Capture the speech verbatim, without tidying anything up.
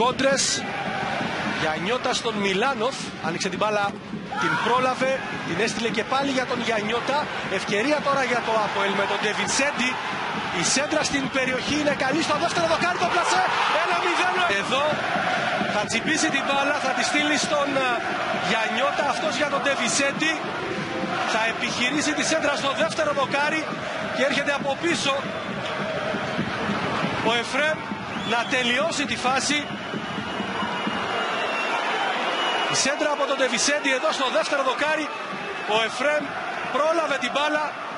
κόντρες. Γιαννιώτα στον Μιλάνοφ, άνοιξε την μπάλα, την πρόλαβε, την έστειλε και πάλι για τον Γιαννιώτα. Ευκαιρία τώρα για το Αποέλ με τον Ντε Βινσέντη. Η σέντρα στην περιοχή είναι καλή, στο δεύτερο δοκάρι το πλασέ. ένα μηδέν. Εδώ θα τσιμπήσει την μπάλα, θα τη στείλει στον Γιαννιώτα, αυτός για τον Ντε Βινσέντη. Θα επιχειρήσει τη σέντρα στο δεύτερο δοκάρι και έρχεται από πίσω ο Εφρέμ να τελειώσει τη φάση. Η σέντρα από τον Ντε Βινσέντη εδώ στο δεύτερο δοκάρι. Ο Εφρέμ πρόλαβε την μπάλα.